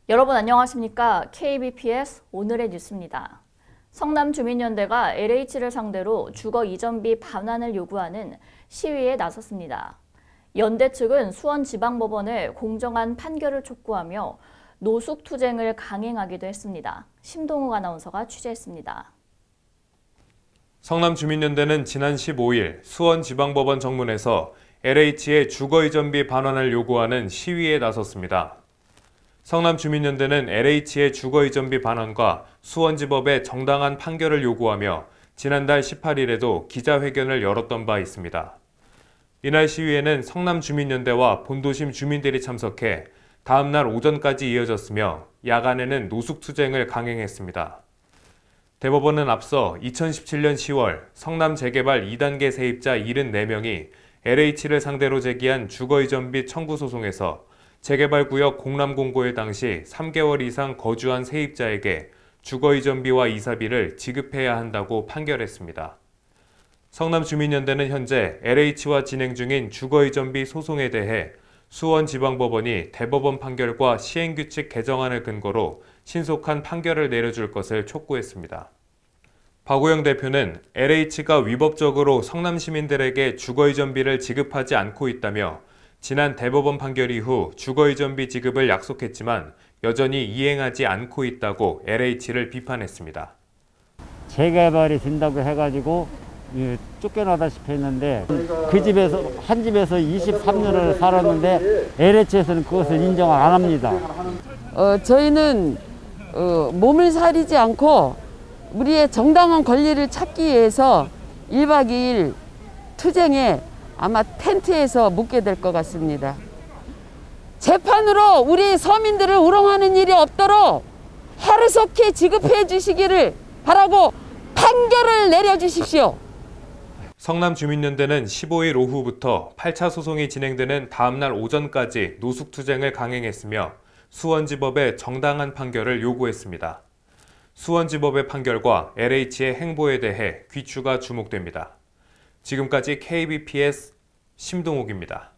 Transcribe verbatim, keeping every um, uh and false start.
여러분 안녕하십니까? 케이비피에스 오늘의 뉴스입니다. 성남주민연대가 엘에이치를 상대로 주거 이전비 반환을 요구하는 시위에 나섰습니다. 연대 측은 수원지방법원에 공정한 판결을 촉구하며 노숙투쟁을 강행하기도 했습니다. 심동욱 아나운서가 취재했습니다. 성남주민연대는 지난 십오일 수원지방법원 정문에서 엘에이치의 주거 이전비 반환을 요구하는 시위에 나섰습니다. 성남주민연대는 엘에이치의 주거 이전비 반환과 수원지법의 정당한 판결을 요구하며 지난달 십팔일에도 기자회견을 열었던 바 있습니다. 이날 시위에는 성남주민연대와 본도심 주민들이 참석해 다음날 오전까지 이어졌으며 야간에는 노숙투쟁을 강행했습니다. 대법원은 앞서 이천십칠년 시월 성남재개발 이 단계 세입자 칠십사 명이 엘에이치를 상대로 제기한 주거 이전비 청구 소송에서 재개발구역 공람공고일 당시 삼 개월 이상 거주한 세입자에게 주거 이전비와 이사비를 지급해야 한다고 판결했습니다. 성남주민연대는 현재 엘에이치와 진행 중인 주거 이전비 소송에 대해 수원지방법원이 대법원 판결과 시행규칙 개정안을 근거로 신속한 판결을 내려줄 것을 촉구했습니다. 박우영 대표는 엘에이치가 위법적으로 성남 시민들에게 주거 이전비를 지급하지 않고 있다며 지난 대법원 판결 이후 주거 이전비 지급을 약속했지만 여전히 이행하지 않고 있다고 엘에이치를 비판했습니다. 재개발이 된다고 해가지고 쫓겨나다시피 했는데 그 집에서 한 집에서 이십삼 년을 살았는데 엘에이치에서는 그것을 인정을 안 합니다. 어, 저희는 어, 몸을 사리지 않고 우리의 정당한 권리를 찾기 위해서 일박 이일 투쟁에 아마 텐트에서 묵게 될 것 같습니다. 재판으로 우리 서민들을 우롱하는 일이 없도록 하루속히 지급해 주시기를 바라고 판결을 내려주십시오. 성남주민연대는 십오일 오후부터 팔 차 소송이 진행되는 다음날 오전까지 노숙투쟁을 강행했으며 수원지법의 정당한 판결을 요구했습니다. 수원지법의 판결과 엘에이치의 행보에 대해 귀추가 주목됩니다. 지금까지 케이비피에스 심동욱입니다.